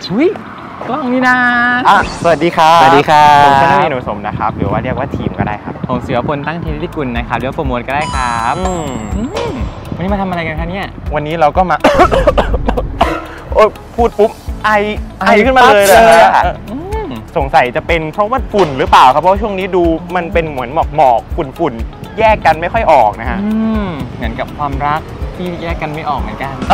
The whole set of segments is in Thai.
อุ้ยกล้องนี่นะสวัสดีครับสวัสดีครับผมชนวีหนูสมนะครับหรือว่าเรียกว่าทีมก็ได้ครับผมเสือพลตั้งเทนิกุลนะครับเรียกว่าโปรโมทก็ได้ครับวันนี้มาทำอะไรกันคะเนี่ยวันนี้เราก็มา โอ้พูดปุ๊บไอขึ้นมาเลยนะสงสัยจะเป็นเพราะว่าฝุ่นหรือเปล่าครับเพราะช่วงนี้ดูมันเป็นเหมือนหมอกฝุ่นแยกกันไม่ค่อยออกนะฮะเหมือนกับความรักที่แยกกันไม่ออกเหมือนกัน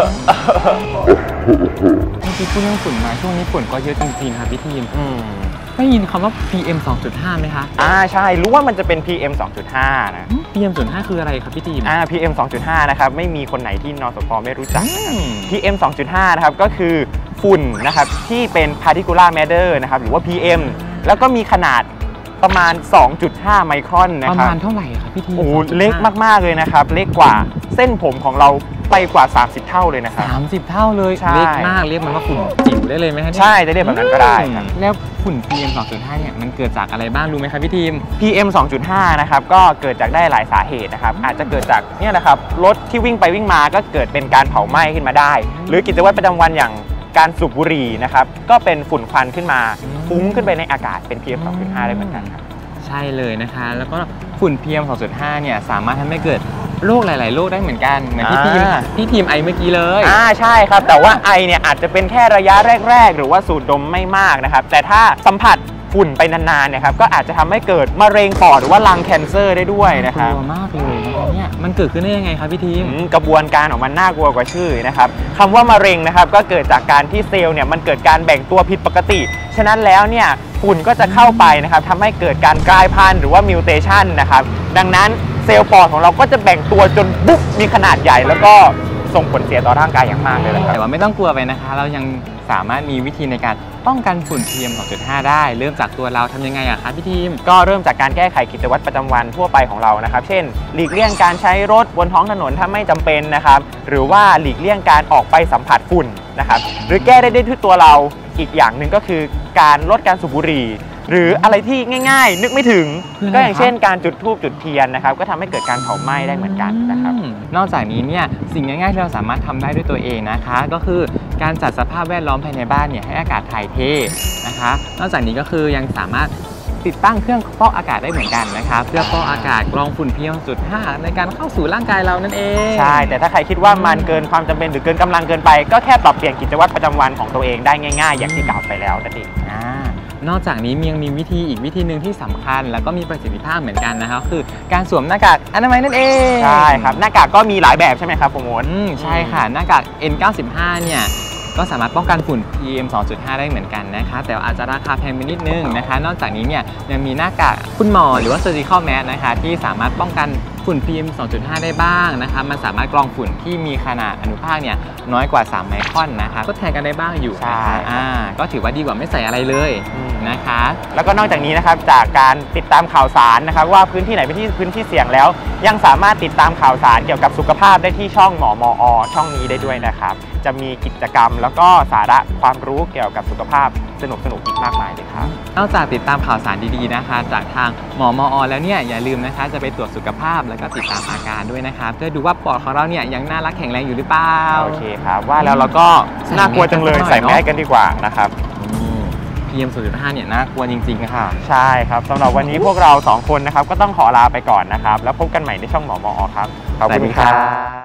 เมื่อกี้พูดเรื่องฝุ่นมาช่วงนี้ฝุ่นก็เยอะจริงๆครับพี่ทีมได้ยินคำว่า PM 2.5 ไหมคะใช่รู้ว่ามันจะเป็น PM 2.5 นะ PM 2.5 คืออะไรครับพี่ทีม PM 2.5 นะครับไม่มีคนไหนที่นสพไม่รู้จัก PM 2.5 นะครับก็คือฝุ่นนะครับที่เป็น particulate matter นะครับหรือว่า PM แล้วก็มีขนาดประมาณ 2.5 ไมครอนนะครับประมาณเท่าไหร่ครับพี่ทีมเล็กมากๆเลยนะครับเล็กกว่าเส้นผมของเราไปกว่า30เท่าเลยนะครับ 30เท่าเลยเล็กมากเรียกมันว่าฝุ่นจิ๋วได้เลยไหมครับใช่จะเรียกแบบนั้นก็ได้ครับแล้วฝุ่น PM 2.5 เนี่ยมันเกิดจากอะไรบ้างรู้ไหมครับพี่ทีม PM 2.5 นะครับก็เกิดจากได้หลายสาเหตุนะครับอาจจะเกิดจากเนี่ยนะครับรถที่วิ่งไปวิ่งมาก็เกิดเป็นการเผาไหม้ขึ้นมาได้หรือกิจวัตรประจำวันอย่างการสูบบุหรี่นะครับก็เป็นฝุ่นควันขึ้นมาฟุ้งขึ้นไปในอากาศเป็น PM 2.5 ได้เหมือนกันครับใช่เลยนะคะแล้วก็ฝุ่น PM 2.5 เนี่ยสามารถทำให้เกิดโรคหลายๆโรคได้เหมือนกันเหมือนที่พี่ทีมไอเมื่อกี้เลยใช่ครับแต่ว่าไอเนี่ยอาจจะเป็นแค่ระยะแรกๆหรือว่าสูดดมไม่มากนะครับแต่ถ้าสัมผัสฝุ่นไปนานๆเนี่ยครับก็อาจจะทำให้เกิดมะเร็งปอดหรือว่าลังแคนเซอร์ได้ด้วยนะครับกลัวมากเลยนะครับเนี่ยมันเกิดขึ้นได้ยังไงครับพี่ทีมกระบวนการของมันน่ากลัวกว่าชื่อนะครับคำว่ามะเร็งนะครับก็เกิดจากการที่เซลล์เนี่ยมันเกิดการแบ่งตัวผิดปกติฉะนั้นแล้วเนี่ยฝุ่นก็จะเข้าไปนะครับทำให้เกิดการกลายพันธุ์หรือว่ามิวเทชันนะครับดังนั้นเซลล์ปอดของเราก็จะแบ่งตัวจนบุ๊บมีขนาดใหญ่แล้วก็ส่งผลเสียต่อร่างกายอย่างมากเลยนะครับแต่ว่าไม่ต้องกลัวไปนะคะเรายังสามารถมีวิธีในการป้องกันฝุ่น PM 2.5 ได้เริ่มจากตัวเราทำยังไงอะครับพี่ทีมก็เริ่มจากการแก้ไขกิจวัตรประจำวันทั่วไปของเรานะครับเช่นหลีกเลี่ยงการใช้รถบนท้องถนนถ้าไม่จำเป็นนะครับหรือว่าหลีกเลี่ยงการออกไปสัมผัสฝุ่นนะครับหรือแก้ได้ด้วยตัวเราอีกอย่างหนึ่งก็คือการลดการสูบบุหรี่หรืออะไรที่ง่ายๆนึกไม่ถึงก็อย่างเช่นการจุดธูปจุดเทียนนะครับก็ทำให้เกิดการเผาไหม้ได้เหมือนกันนะครับนอกจากนี้เนี่ยสิ่งง่ายๆที่เราสามารถทำได้ด้วยตัวเองนะคะก็คือการจัดสภาพแวดล้อมภายในบ้านเนี่ยให้อากาศถ่ายเทนะคะนอกจากนี้ก็คือยังสามารถติดตั้งเครื่องฟอกอากาศได้เหมือนกันนะคะเพื่อฟอกอากาศกรองฝุ่น PM 2.5 ในการเข้าสู่ร่างกายเรานั่นเองใช่แต่ถ้าใครคิดว่ามันเกินความจำเป็นหรือเกินกำลังเกินไปก็แค่ปรับเปลี่ยนกิจวัตรประจำวันของตัวเองได้ง่ายๆอย่างที่กล่าวไปแล้วนั่นเองนอกจากนี้ยังมีอีกวิธีหนึ่งที่สำคัญแล้วก็มีประสิทธิภาพเหมือนกันนะครับคือการสวมหน้ากากอนามัยนั่นเองใช่ครับหน้ากากก็มีหลายแบบใช่ไหมครับโปรโมทใช่ค่ะหน้ากาก N95 เนี่ยก็สามารถป้องกันฝุ่น PM 2.5 ได้เหมือนกันนะคะแต่อาจจะราคาแพงไปนิดนึงนะคะนอกจากนี้เนี่ยยังมีหน้ากากคุณหมอหรือว่า surgical mask นะคะที่สามารถป้องกันฝุ่น PM 2.5 ได้บ้างนะคะมันสามารถกรองฝุ่นที่มีขนาดอนุภาคเนี่ยน้อยกว่า3ไมครอนนะคะก็แทนกันได้บ้างอยู่ใช่ก็ถือว่าดีกว่าไม่ใส่อะไรเลยนะคะแล้วก็นอกจากนี้นะครับจากการติดตามข่าวสารนะครับว่าพื้นที่ไหนเป็นพื้นที่เสี่ยงแล้วยังสามารถติดตามข่าวสารเกี่ยวกับสุขภาพได้ที่ช่องหมอมอช่องนี้ได้ด้วยนะครับจะมีกิจกรรมแล้วก็สาระความรู้เกี่ยวกับสุขภาพสนุกอีกมากมายเลยครับนอกจากติดตามข่าวสารดีๆนะคะจากทางหมอมอแล้วเนี่ยอย่าลืมนะคะจะไปตรวจสุขภาพแล้วก็ติดตามอาการด้วยนะคะเพื่อดูว่าปอดของเราเนี่ยยังน่ารักแข็งแรงอยู่หรือเปล่าโอเคครับว่าแล้วเราก็น่ากลัวจังเลยใส่แมสกันดีกว่านะครับ PM 2.5 เนี่ยน่ากลัวจริงๆค่ะใช่ครับสำหรับวันนี้พวกเรา2คนนะครับก็ต้องขอลาไปก่อนนะครับแล้วพบกันใหม่ในช่องหมอมอครับขอบคุณครับ